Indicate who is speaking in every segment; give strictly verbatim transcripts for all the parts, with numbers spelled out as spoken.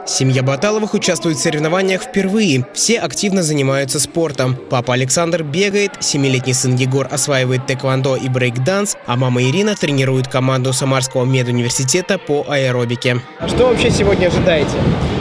Speaker 1: Семья Баталовых участвует в соревнованиях впервые. Все активно занимаются спортом. Папа Александр бегает, семилетний сын Егор осваивает тэквондо и брейк-данс, а мама Ирина тренирует команду Самарского медуниверситета по аэробике. Что вообще сегодня ожидаете?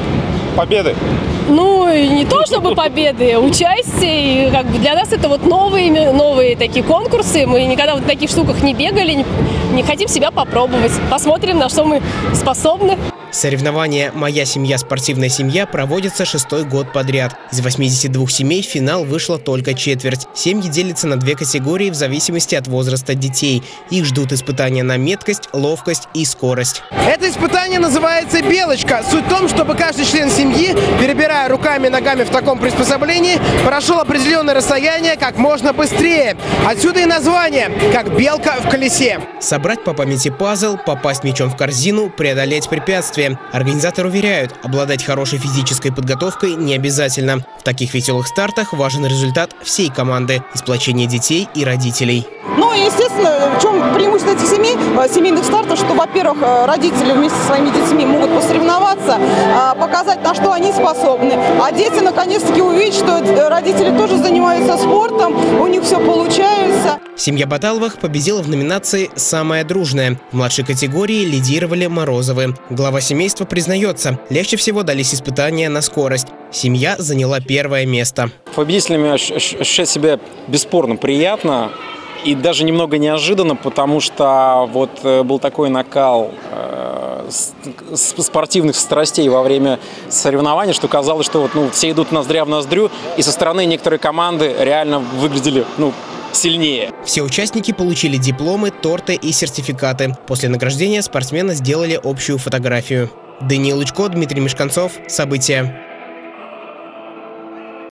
Speaker 2: Победы.
Speaker 3: Ну, не то чтобы победы, участие. И как бы для нас это вот новые, новые такие конкурсы. Мы никогда вот в таких штуках не бегали, не, не хотим себя попробовать. Посмотрим, на что мы способны.
Speaker 1: Соревнования «Моя семья. Спортивная семья» проводятся шестой год подряд. Из восьмидесяти двух семей в финал вышла только четверть. Семьи делятся на две категории в зависимости от возраста детей. Их ждут испытания на меткость, ловкость и скорость.
Speaker 4: Это испытание называется «Белочка». Суть в том, чтобы каждый член семьи, перебирая руками и ногами в таком приспособлении, прошел определенное расстояние как можно быстрее. Отсюда и название «Как белка в колесе».
Speaker 1: Собрать по памяти пазл, попасть мячом в корзину, преодолеть препятствия. Организаторы уверяют, обладать хорошей физической подготовкой не обязательно. В таких веселых стартах важен результат всей команды – сплочение детей и родителей.
Speaker 5: Ну и, естественно, в чем преимущество этих семей, семейных стартов, что, во-первых, родители вместе со своими детьми могут посоревноваться, показать, на что они способны. А дети, наконец-таки, увидят, что родители тоже занимаются спортом, у них все получается.
Speaker 1: Семья Баталовых победила в номинации «Самая дружная». В младшей категории лидировали Морозовы. Глава семейства признается, легче всего дались испытания на скорость. Семья заняла первое место.
Speaker 2: Победителями ощущать себя бесспорно приятно. И даже немного неожиданно, потому что вот был такой накал э, спортивных страстей во время соревнований, что казалось, что вот, ну, все идут ноздря в ноздрю, и со стороны некоторые команды реально выглядели ну, сильнее.
Speaker 1: Все участники получили дипломы, торты и сертификаты. После награждения спортсмены сделали общую фотографию. Даниил Лучко, Дмитрий Мешканцов. События.